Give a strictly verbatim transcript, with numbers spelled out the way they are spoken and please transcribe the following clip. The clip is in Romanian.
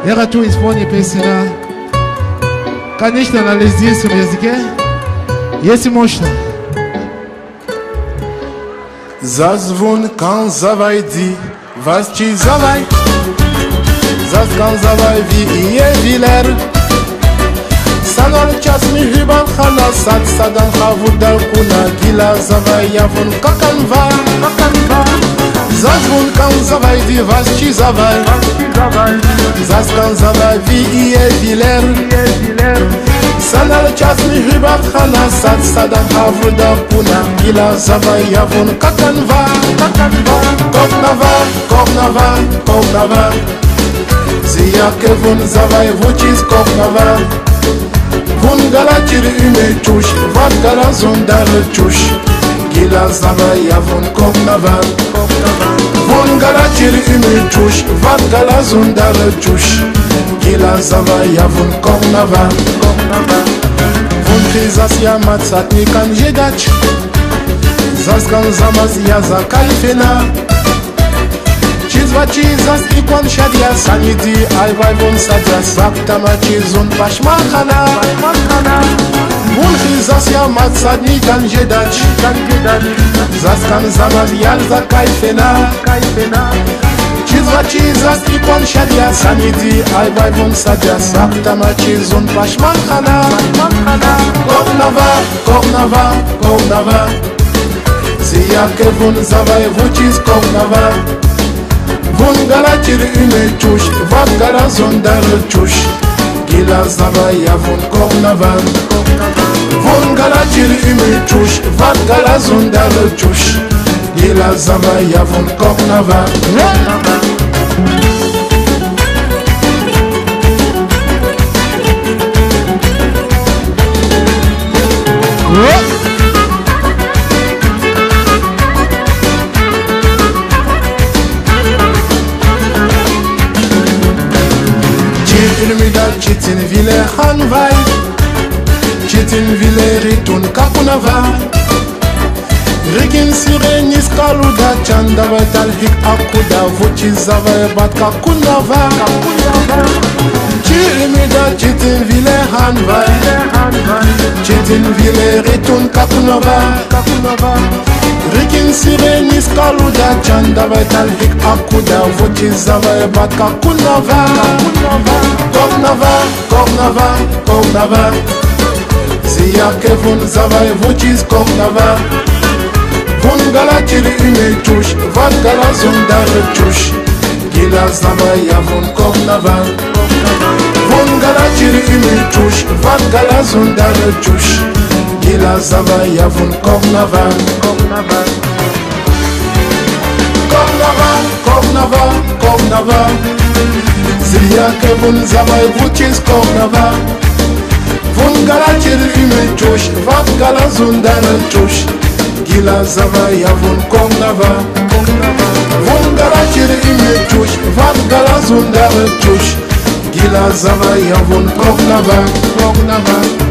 Era tu исполни песня. Конечно, на лездинском языке. Если можно. Zazvun kan zavay di, vas ci zavay. Zaz kan zavay vi iye viler. Sanal ças mi hiban khana sad sadan khavudal kuna gila zavay yavun kakan va, kakan va. Zazvun kan zavay di, vas ci zavay. Zaz kan zavay vi iye viler. Sanal ças mi hiban khana sad sadan khavudal kuna gila zavay yavun kakan va, kakan va. Koknava, koknava, koknava. Zia kevun zavay vucis koknava. Vun gala ciri üme çuş, vat gala zundar çuş. Gila zavay yavun koknava. Vun gala ciri üme çuş, vat gala zundar çuş. Gila zavay yavun koknava. Vun krizas yamat satni kan jedać. Zaskan zamaz yaza kalfena. Cizva cizas ikon shadia sanidi. Alvay vun sadia saktama cizun pashmakana. Vun krizas yamat satni kan jedać. Zaskan zamaz yaza kalfena. Cizva cizas ikon shadia sanidi. Alvay vun sadia saktama cizun pashmakana. Koknava, koknava, koknava. Zia kevun zavay vucis koknava. Vun gala ciri üme çuş, vat gala zondar çuş. Gila zavay yavun koknava. Vun gala ciri üme çuş, vat gala zondar çuş. Gila zavay yavun koknava. Çetin vile hanvay, çetin vile ritun kapunava. Rikin sirenis kaluda chandava talhik akuda vuci zavay bat kakunava. Çirimida çetin vile hanvay, çetin vile ritun kapunava. Rikin sirenis kaluda chandava talhik akuda vuci zavay bat kakunava. Koknava, koknava, koknava. Zia kevun zavay vucis koknava. Vun gala ciri üme çuş, vat gala zundar çuş. Gila zavay yavun koknava. Vun gala ciri üme çuş, vat gala zundar çuş. Gila zavay yavun koknava. Koknava, koknava, koknava. Zia kevun zavay vucis koknava. Vun gala ciri üme çuş, vat gala zundar çuş. Gila zavay yavun koknava. Vun gala ciri üme çuş, vat gala zundar çuş. Gila zavay yavun koknava, koknava.